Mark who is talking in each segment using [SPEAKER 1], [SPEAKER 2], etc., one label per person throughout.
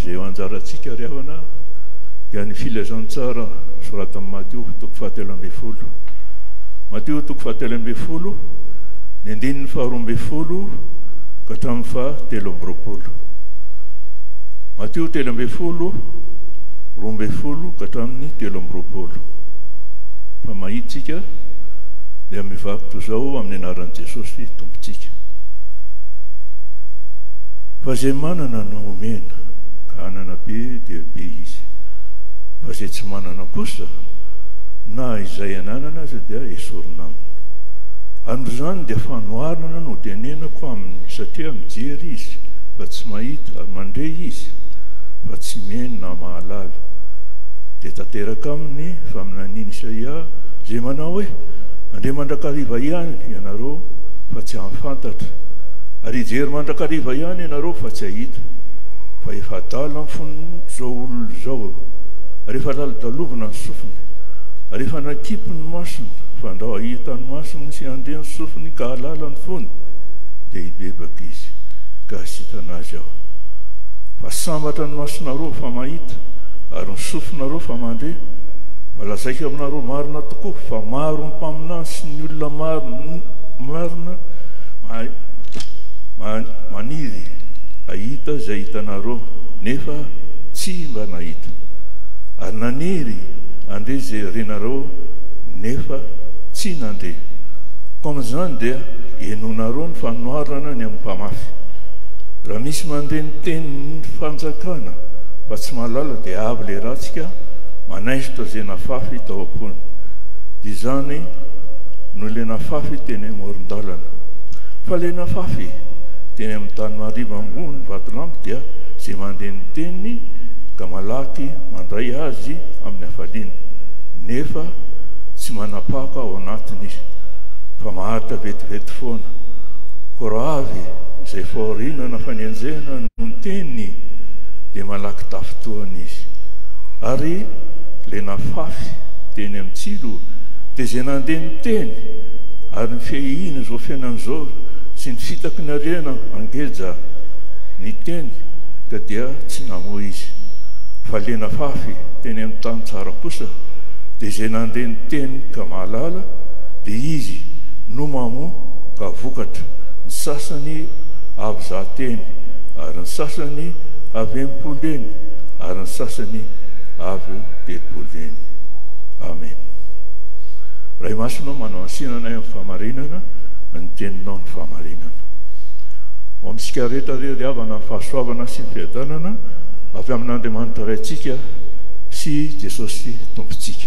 [SPEAKER 1] zay ho anjaratsika ry havana dia ny filazantsara sorata amin'ny Mateo toko 7:10. Mateo toko 7:10 ny andininy 12 ka hatramin'ny 13. Mateo 7:12 ka hatramin'ny 13. Fa mahitsika dia mivaky toy izao amin'ny anaran'i Jesosy tompontsika. Fa zay manana no omena, ka anana be dia be izy. Fa zay tsy manana kosa, na izay ananana aza dia esorina aminy. Andro zany dia fanoharana no tenenako aminy, satria mijery izy fa tsy mahita, mandray izy fa tsy mihaino na mahalala. Dia tanteraka aminy faminaniana Isaia zay manao hoe: andray mandrakariva ihany ianareo fa tsy ahafantatra, ary ijery mandrakariva ihany ianareo fa tsy ahita. Fa efa adala amin'ny fonony zao olona zao, ary efa lalidalovina ny sofiny, ary efa nakipy ny masony, fa andao ahita ny masony sy andeha ny sofiny ka halala ny fony, dia hibebaka izy ka hasitana azy aho. Fa sambatra ny masonareo fa mahita, ary ny sofinareo fa mandeha. Fa lazaiko aminareo marina tokoa fa maro ny mpaminany sy ny olona marina maniry ahita zay hitanareo nefa tsy mba nahita, ary naniry andeha zay renareo nefa tsy nandeha. Komin'izany dia henonareo ny fanoharana ny amin'ny mpamafy. Raha misy mandeha ny tenin'ny fanjakana fa tsy mahalala dia avy le ratsika manaisitra zay nafafy tao am-pony. Dia zany no le nafafy teny amoron-dalana. Fa le nafafy teny amin'ny tany mariva ambony vatolampy dia zay mandeha ny teniny ka malaky mandray azy amin'ny hafaliana, nefa tsy manapaka ao anatiny izy, fa maharitra vetivety foana. Ko raha avy izay fahorinana fanenjehana no ny teniny dia malaky tafotoana izy. Ary le nafafy teny amin'ny tsilo dia zay nandeha ny teny, ary ny fehihina zao fiainan'izao sy ny fitaky ny arena angeja ny teny ka dia tsy namoa izy. Fa le nafafy teny amin'ny tany tsara kosa dia zay nandeha ny teny ka mahalala, dia izy no mamoa ka vokatra. Ny sasany avy zahateny, ary ny sasany avy empoleny, ary ny sasany avy telopoleny. Amen. Ray masonao manao ansinanay amin'ny fahamarinana, ny teninao ny fahamarinana. Ho amintsika rehetra ry havana ny fahasoavana sy ny fiadanana avy amin'Andriamanitra ray antsika sy Jesosy tompontsika.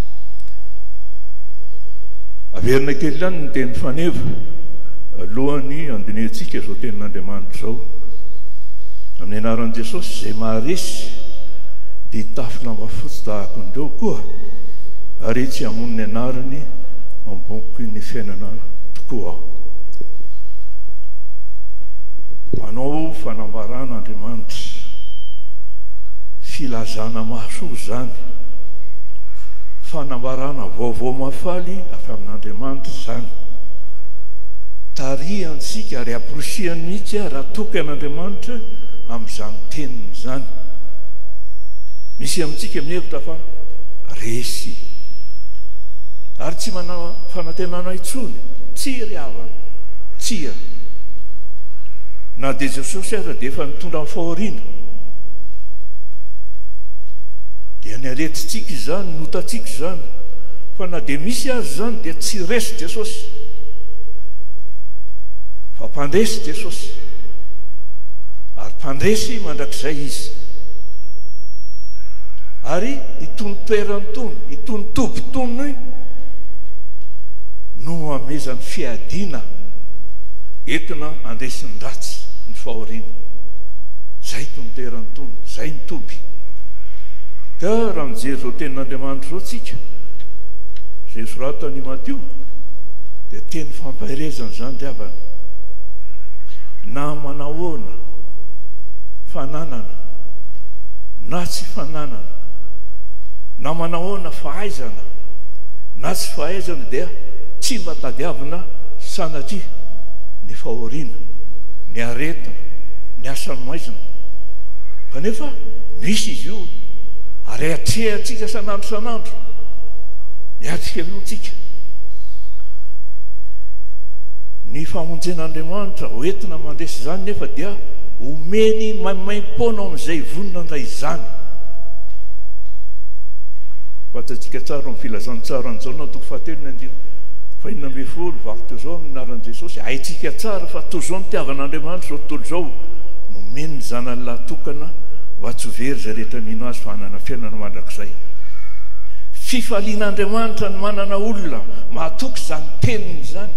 [SPEAKER 1] Averina kely ihany ny teny faneva alohan'ny andinentsika zao tenin'Andriamanitra zao. Amin'ny anaran'i Jesosy zay maharesy dia hitafy lamba fotsy tahaka andreo koa, ary tsy hamono ny anarany mamboky ny fiainana tokoa aho. Manao fanambarana Andriamanitra, filazana mahasoa zany, fanambarana vaovao mafaly avy amin'Andriamanitra zany. Tarihantsika ary aporosiany mihitsy raha toky an'Andriamanitra amin'izany teniny zany. Misy amintsika minevitra fa resy, ary tsy manao fanantenana intsony, tsy ry havana, tsia. Na dia Jesosy aza dia efa mitondra amin'ny fahoriana, dia ny aretitsika izany, notatsika izany. Fa na dia misy azy zany dia tsy resy Jesosy, fa mpandresy Jesosy, ary mpandresy mandrakizay izy. Ary itony toerany tony, itony tobotoniny no amezany fiadina entina andresiny ratsy ny fahoriana. Zay itony toerany tony, zay ny toby. Ka raha mijery zao tenin'Andriamanitra zao tsika, zay soratany Mateo, dia teny fampahirezana zany ry havana. Na manahoana fananana na tsy fananana, na manahoana fahaizana na tsy fahaizana, dia tsy mba tadiavina sanatria ny fahoriana, ny aretina, ny asany maizina. kanefa misy izy io ary atrehantsika sanandro sanandro miatrika alohantsika ny famonjen'andriamanitra hoentina mandresy zany nefa dia omeny maimaim-pona amin'izay vonina ndray izany fantatsika tsara amin'ny filazantsara an'izao na toko fahatelo ny andino fahinona amby folo vaky teo zao amin'ny anaran'i Jesosy haitsika tsara fa toy zao nitiavan'andriamanitra zao tontolo zao nomeny ny zanany lahatokana mba tsy ho very zay rehetra mino azy fa hanana fiainana mandrakizay fifalian'andriamanitra ny manana olona mahatoky zany teniny zany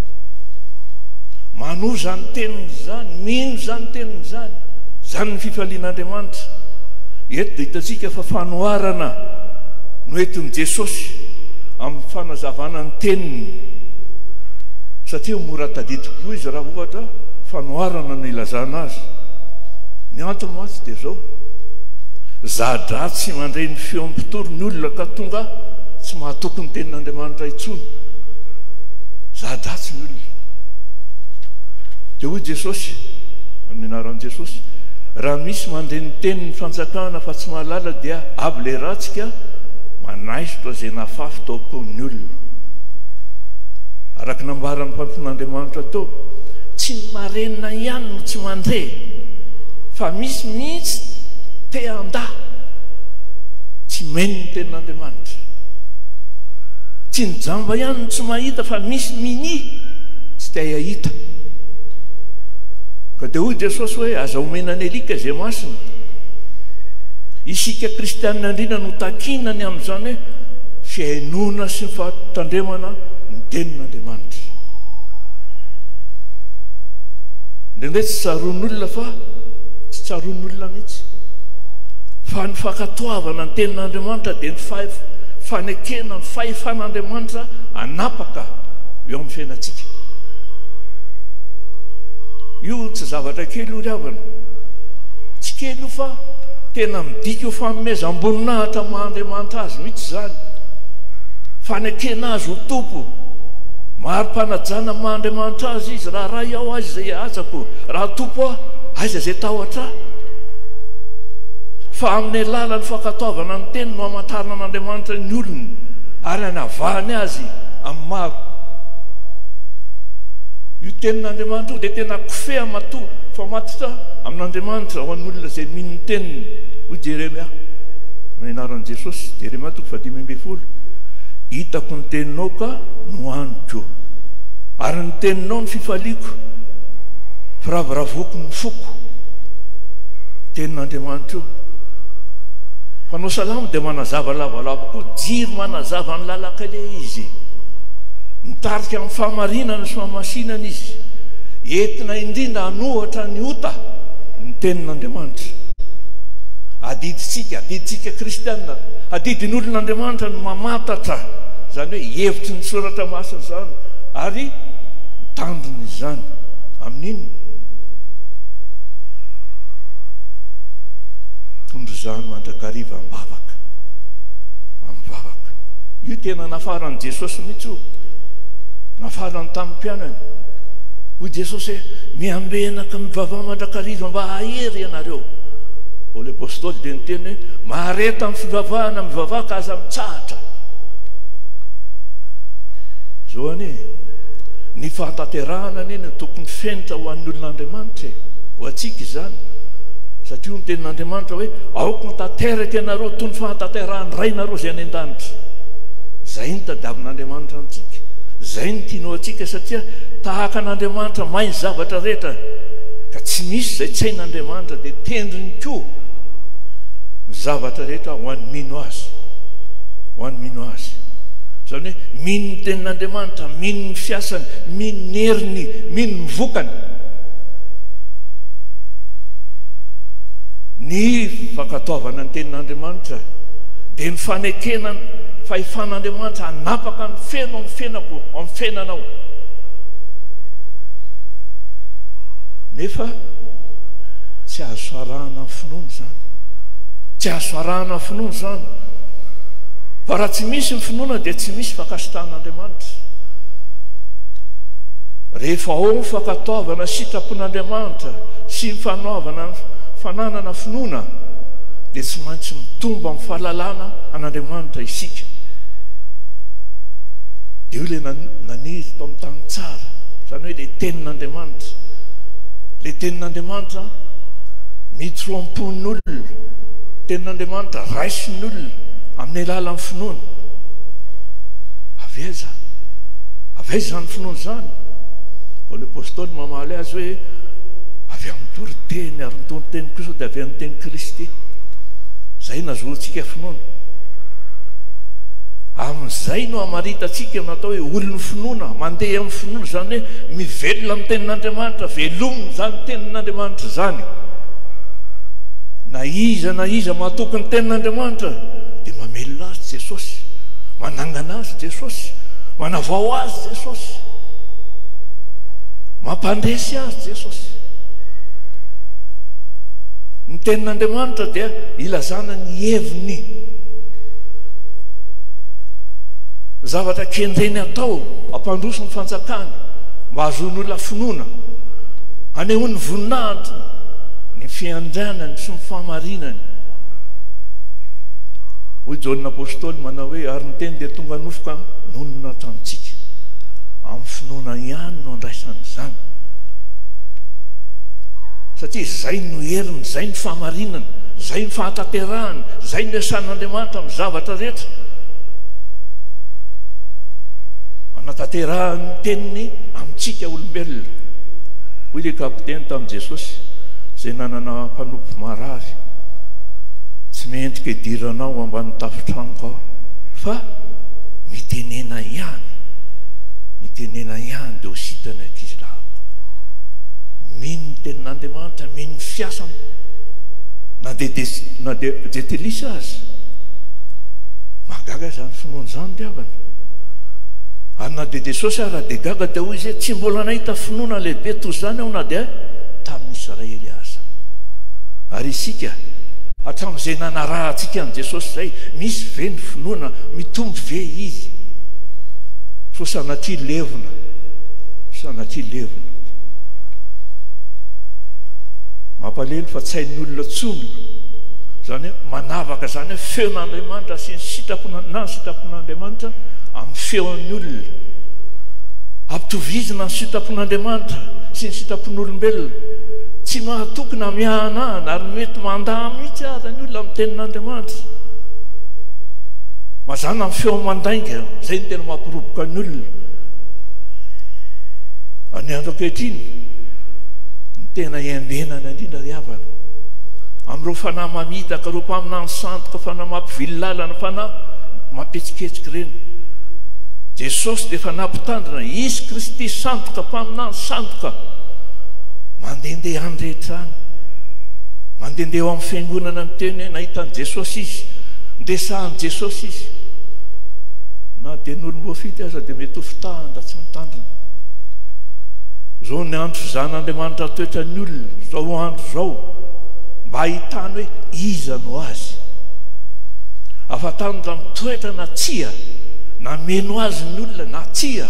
[SPEAKER 1] mano zany teniny zany mino zany teniny zany zany ny fifalian'andriamanitra eto dia hitatsika fa fanoharana no entin'i Jesosy amin'ny fanazavana ny teniny satria mora tadidiko izy raha ohatra fanoharana no ilazana azy ny antony matsy dia zao zadra tsy mandray ny feo ampitoro ny olona ka tonga tsy mahatoky ny tenin'andriamanitra itsony zadratsy ny olona dia hoy Jesosy amin'ny anaran'i Jesosy raha misy mandray ny teniny fanjakana fa tsy mahalala dia avy le ratsika manaisotra zay nafafy tao am-pon'ny olona araka nambaran'ny mpampon'andriamanitra tao tsy ny marenina ihany no tsy mandre fa misy mihitsy te anda tsy mainy ny tenin'andriamanitra tsy ny jamba ihany no tsy mahita fa misy mini tsy te ahita ka dia hoy Jesosy hoe aza omena ny alika zay masina isika kristianina andrina no takinany amin'izany hoe fiainona sy ny fahatandremana ny tenin'andriamanitra ndraindray tsy tsaroan'olona fa tsy tsaroan'olona mihitsy fa ny fankatoavana ny tenin'andriamanitra dia ny fanekena ny fahefan'andriamanitra anapaka eo amin'ny fiainantsika io tsy zavatra kely io ryavana tsy kely io fa tena midika io fanomezam-boninahitra mahandriamanitra azy mihitsy zany fanekena azy ho tompo mari-panajana mahandriamanitra azy izy raha ray ao azy zay azako raha tompo a aiza zay tahotra fa amin'ny alala ny fankatoavana ny teny no hamantarana an'andriamanitra ny olony ary anavahany azy amin'ny maro io tenin'andriamanitra io dia tena kofeha mato fa matitra amin'andriamanitra ho an'olona zay mino ny teniny hoy Jeremia amin'ny anaran'i Jesosy Jeremia 5:12 hitako ny teninao ka no aniko ary ny teninao ny fifaliako firavoravoko ny foko tenin'andriamanitra io fanao salamo dia manazava lavalava koa jiro manazava ny lalaka le izy mitarika amin'ny fahamarinana sy mahamasinana izy entina indrindra hanohatra ny ota ny tenin'andriamanitra adiditsika kristianina adidin'olon'andriamanitra no mamatatra zany hoe hevitry ny soratra masina zany ary mitandrony izany amin'ino tondrozany mandrakariva mivavaka io tena nafaran'i Jesosy mihitsy io nafarany tamin'ny mpianany hoy Jesosy hoe miambenaka mivavaka mandrakariva mba hahery ianareo le apôstôly dia niteny hoe mahareta amin'ny fivavahana mivavaka aza mitsahatra zao anie ny fahatanterahana anie tokony fenitra ho an'ny olon'andriamanitra ho atsika izany satria io ny tenin'andriamanitra hoe aoko nitateraka ianareo toy ny fahatanterahany ray nareo zay any an-danitra zay ny tadiavin'andriamanitra antsika zay ny tianao atsika satria tahaka an'andriamanitra mainy zavatra rehetra ka tsy misy zay tsy hain'andriamanitra dia tendriny koa ny zavatra rehetra ho an'ny mino azy zany hoe mino ny tenin'andriamanitra mino ny fiasany mino ny heriny mino ny vokany ny fankatoavana ny tenin'andriamanitra dia ny fanekena fahefan'andriamanitra hanapaka ny feno amin'ny fiainako amin'ny fiainanao nefa tsy azo sarahana amin'ny finoana zany tsy azo sarahana amin'ny finoana zany fa raha tsy misy ny finoana dia tsy misy fankasitrahan'andriamanitra rehefa ao ny fankatoavana sitrapon'andriamanitra sy ny fananana finoana dia tsy maintsy mitomba amin'ny fahalalana an'Andriamanitra isika. Dia io ilay naniry tao amin'ny tany tsara, izany hoe ilay tenin'Andriamanitra. Ilay tenin'Andriamanitra mitroampon'olona, tenin'Andriamanitra raisin'olona amin'ny alalan'ny finoana. Aveza izany finoana izany. Fa ilay apôstôly mamaly azy hoe avy amin'ny toriteny ary ny toriteny kosa dia avy amin'ny teny Kristy. Zay nazoantsika finoana. Amin'izay no amaritantsika natao hoe olon'ny finoana, mandeha amin'ny finoana, izany hoe mivelona amin'ny tenin'Andriamanitra, velomina izany tenin'Andriamanitra izany. Na iza mahatoky ny tenin'Andriamanitra dia mamelona azy Jesosy, manangana azy Jesosy, manavao azy Jesosy, mampandresy azy Jesosy. Ny tenin'Andriamanitra dia ilazana ny heviny, zavatra kendreny atao ampandroso ny fanjakany mba ahazoan'olona finoana, anehoany voninahitra ny fiandrianany sy ny fahamarinany. Hoy Jaonina apôstôly manao hoe ary ny teny dia tonga nofoka nonona hatramintsika, amin'ny finoana ihany no andraisan'izany. Satria zay no heriny, zay ny fahamarinana, zay ny fahatanterahana, zay ny asan'Andriamanitra amin'ny zavatra rehetra. Anatanterahany teniny amintsika olombelona. Hoy ilay kapiteny tamin'i Jesosy izay nanana mpanompo marary, tsy mendrika idiranao ambany tafotranoko aho, fa mitenena ihany dia ho sitany ankizy lahako. Mino ny tenin'Andriamanitra, mino ny fiasany, na dia jetelisa azy, magaga izany finoana izany diavana. Ary na dia Jesosy raha dia gaga dia hoy izy tsy mbola nahita finoana lehibe toy izany aho na dia tamin'ny Israely aza. Ary isika hatramin'izay nanarahantsika an' Jesosy izay, misy ve ny finoana, mitombo ve izy? So sanatria levona, mampalelo fa tsy hain'ny olona tsony, izany hoe manavaka, izany hoe feon'Andriamanitra sy ny sitrapon'Andriamanitra amin'ny feon'ny olona, ampitovizina ny sitrapon'Andriamanitra sy ny sitrapon'olombelona. Tsy mahatoky na mihanahana ary mety mandaha mihitsy aza ny olona amin'ny tenin'Andriamanitra. Mazana amin'ny feo mandainga, izay ny tena mampiroboka ny olona. Any andro ankehitriny ny tena iambenana indrindra ry havana amin'ireo fanahy mamitaka, ireo mpaminany sandoka, fanahy mampivily lalana, fanahy mampetsiketsika ireny. Jesosy dia efa nampitandrina, izy Kristy sandoka, mpaminany sandoka, mandehandeha any rehetra any, mandehandeha eo amin'ny fiangonana ny teny hoe nahitany Jesosy izy, ndesahan' Jesosy izy. Na dia n'olom-boafity aza dia mety ho fitahana tsy mitandrina. Zao ny andro fizan'Andriamanitra toetra ny olona, zao andro zao, mba ahitany hoe iza no azy, afatany raha mitoetra na tsia, na meno azy ny olona na tsia.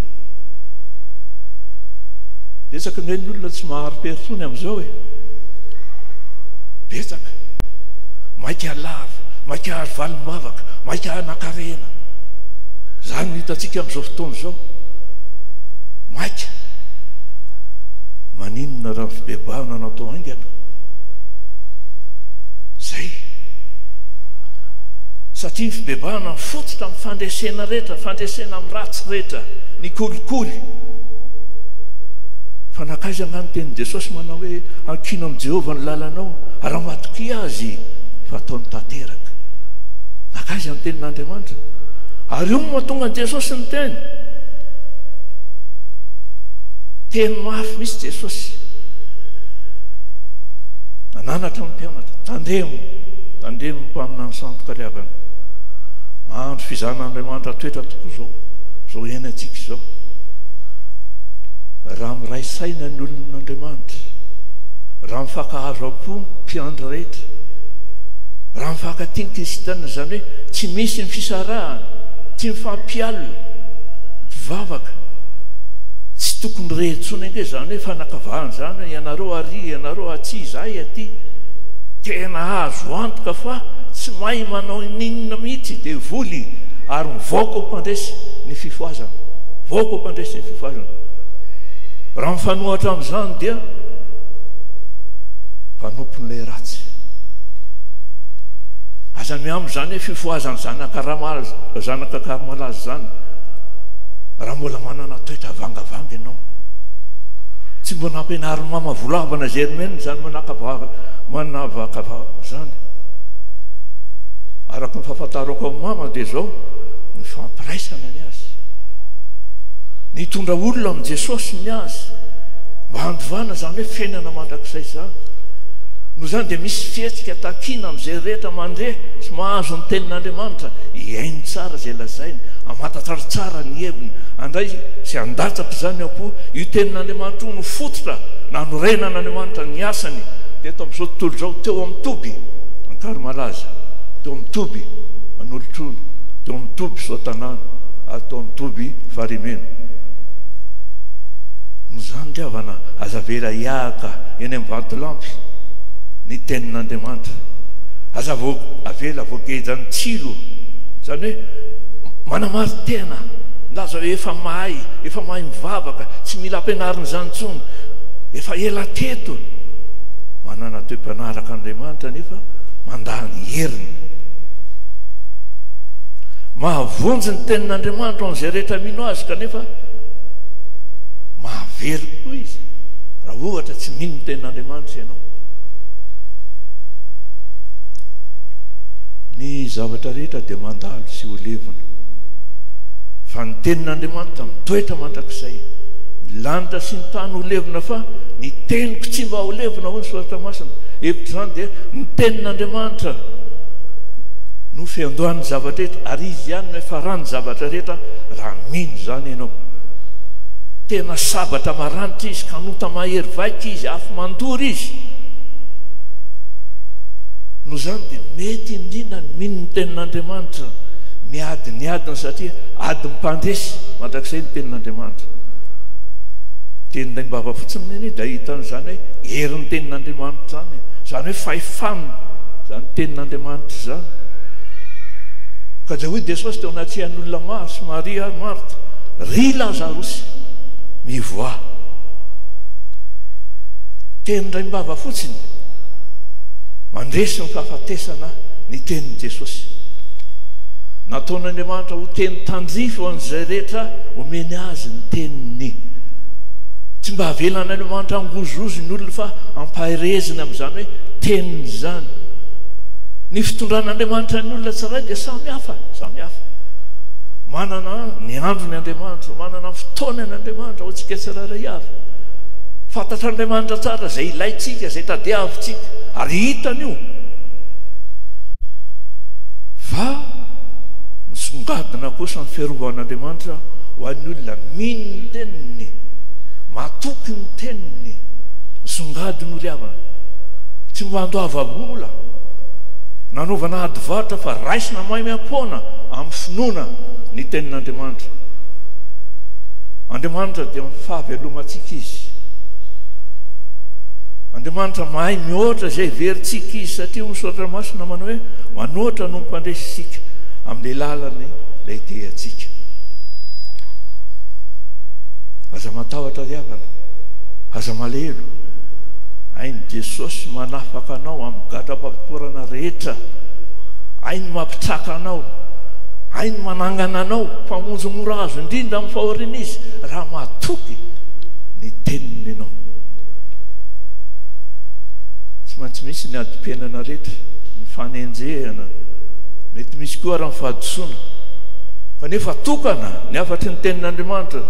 [SPEAKER 1] Betsaka ngay ny olona tsy maharo-peritsony amin'izao e, betsaka maika lava, maika ary valim-bavaka, maika anakarena. Zany no hitantsika amin'izao fotoana izao, maika maninona raha ny fibebahana natao haingana zay. Satria ny fibebahana fototra amin'ny fandresena rehetra, fandresena amin'ny ratsy rehetra, ny kolikoly. Fa nakaiza ngano tenin' Jesosy manao hoe ankino amin'i Jehovah ny lalanao, raha matoky azy fa ataony tanteraka. Nakaiza amin'ny tenin'Andriamanitra. Ary io mahatonga an' Jesosy ny teny. Teny mafy misy Jesosy. Nananatra ny mpianatra, tandremo mpaminany sandoka ry havana. Andro fizan'Andriamanitra toetra tokoa zao iainantsika izao. Raha miray saina ny olon'Andriamanitra, raha mifankahazo am-po mpiandry rehetra, raha mifankatia ny kristianina, izany hoe tsy misy ny fisarahana, tsy mifampialina, mpivavaka, tsy tokony rehintsony ange, izany hoe fanakavahana izany hoe ianareo ary, ianareo atsy, izahay aty. tena azo antoka fa tsy mahay manao ninona mihitsy dia voly ary mivoaka ho mpandresy ny fifoazana, voaka ho mpandresy ny fifoazana. Raha mifanohatra amin'izany dia mpanompon'ilay ratsy. Aza miam'izany hoe fifoazany zanaka karimalazy zany, raha mbola manana toetra vangavanga ianao, tsy mbo nampianariny mama volavana Germaine zany manavaka zany. Araka ny fahafantarako amin'ny mama dia zao ny fampiraisana ny azy, nitondra olona amin'ny Jesosy ny azy mba handovana zany hoe fiainana mandrakizay zany. No zany dia misy fihetsika takina amin'izay rehetra mandeha sy mahazo ny tenin'Andriamanitra, iainy tsara izay lazainy, amatatrary tsara ny heviny, andray sy andatsaka zany apo io tenin'Andriamanitra io no fototra nanorenan'Andriamanitra ny asany. Dia eto amin'izao tontolo izao teo amin'ny toby ankarimalaza, teo amin'ny toby anolotrony, teo amin'ny toby soatanana, ary teo amin'ny toby farimeno. No zany diavana azavela iahaka eny amin'ny vantolampy ny tenin'Andriamanitra, aza avela voagejany tsilo zany hoe manamary-tena, laza hoe efa mahay mivavaka, tsy mila ampianariny zany intsony, efa ela teto manana toe-panaraka Andriamanitra nefa mandany heriny. Mahavonjy ny tenin'Andriamanitra amin'izay rehetra mino azy, kanefa mahavery koa izy raha ohatra tsy mino ny tenin'Andriamanitra ianao. Ny zavatra rehetra dia mandalo sy ho levona, fa ny tenin'Andriamanitra mitoetra mandrakizay. Ny lanitra sy ny tany ho levona, fa ny teniko tsy mba ho levona ho ny soratra masina. Hevitra zany dia ny tenin'Andriamanitra no fiandohan'ny zavatra rehetra, ary izy ihany no efarany zavatra rehetra raha mino zany ianao. Tena sabatra maranitra izy, kanota mahery vaika izy, afo mandory izy. No zany dia mety indrindra ny mino ny tenin'Andriamanitra miadiny satria ady mipandresy mandrakizay ny tenin'Andriamanitra. Tenin'ilay mbava fotsiny neny dia hitan'izany hoe herin'ny tenin'Andriamanitra zany, zany hoe fahefaniny zany tenin'Andriamanitra zany. Ka dia hoy Jesosy teo anatsihan'olona maro sy Maria ary Marta, ry Lazarosy mivoa. Tenin'ilay mbava fotsiny mandresy ny fahafatesana ny tenin'i Jesosy. Nataon'Andriamanitra ho teny tandrify ho an'izay rehetra omeny azy ny teniny. Tsy mba havelan'Andriamanitra angozozy ny olona, fa ampahereziny amin'izany hoe teniny zany. Ny fitondran'Andriamanitra ny olona tsirairay dia samy hafa. Manana ny androny Andriamanitra, manana fotoana n'Andriamanitra ho antsika tsirairay avy. Fantatr'Andriamanitra tsara izay ilayntsika, izay tadiavintsika, ary hitany io. Fa misongadina kosa ny fiarovan'Andriamanitra ho an'ny olona mino ny teniny, matoky ny teniny, misongadiny ho liavana, tsy mba handoava-bola, nanaovana adivaritra fa raisina mahay miampona amin'ny finoana ny tenin'Andriamanitra. Andriamanitra dia fahavelomantsika izy. Andriamanitra mahay mihoatra izay verintsika izy, satria ho misoratra masina manao hoe manoatra no mipandresitsika amin'ilay lalany ilay teatsika. Aza matahotra riavana, aza malelo, hainy Jesosy manafaka anao amin'ny gadram-pampitoarana rehetra, hainy mampitraka anao, hainy manangana anao, mpamonjy mora azo indrindra amin'ny fahoriana izy raha matoky ny teniny ianao. Tsy maintsy misy ny adi-piainana rehetra, ny fanenjehana, mety misy koa raha mifahadisoana, kanefa tokana ny afatry ny tenin'Andriamanitra.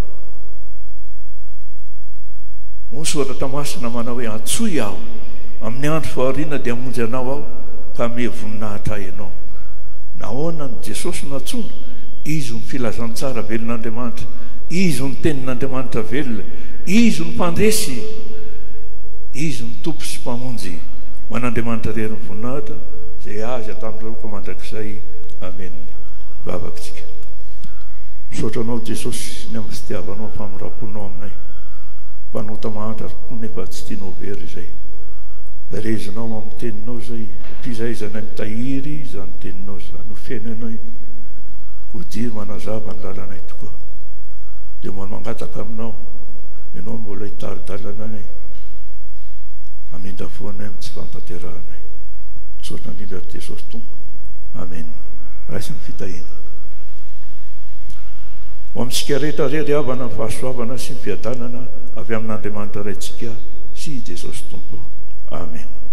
[SPEAKER 1] Ho ny soratra masina manao hoe antsoy aho amin'ny andro fahoriana dia hamonjy anao aho ka mihevoninahitra ianao. Nahoana ny Jesosy natsoina, izy ny filazantsara velon'Andriamanitra, izy ny tenin'Andriamanitra velona, izy ny mpandresy, izy ny tompo sy mpamonjy. Ho an'Andriamanitra rery ny voninahitra izay azy hatramin'ireo mandrakizay. Amen. Vavatsika. Misaotra anao Jesosy ny amin'ny fitiavanao, famiraponao aminay, mpanota mahantra tokoa nefa tsy tianao very izay. verezinao amin'ny teninao zay mpizaizana mitahiry izany teninao zany ho fiainanao ho diry manazava ny lalànay tokoa dia mbola mangataka aminao ianao mbola hitaridalana amindra foanay amin'ny tsy fantaterahanay misaotra indrindra ry Jesosy Tompo amen raisy ny fitahina ho amintsika rehetra rery havana ny fahasoavana sy ny fiadanana avy amin'Andriamanitra raintsika sy Jesosy Tompo amen.